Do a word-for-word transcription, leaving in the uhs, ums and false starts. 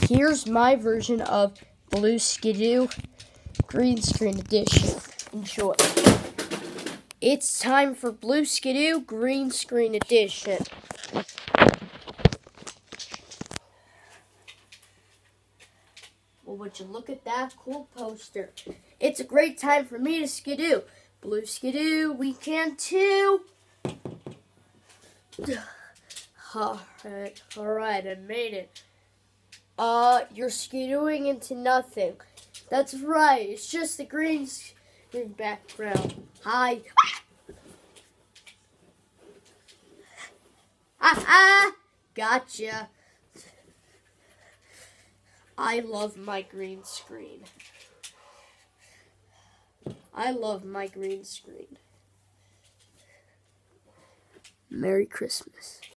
here's my version of Blue Skidoo Green Screen Edition. Enjoy. It's time for Blue Skidoo Green Screen Edition. Well, would you look at that cool poster? It's a great time for me to skidoo. Blue Skidoo, we can too. Alright, alright, I made it. Uh, you're skidooing into nothing. That's right, it's just the green screen background. Hi. Ah, ah, gotcha. I love my green screen. I love my green screen. Merry Christmas.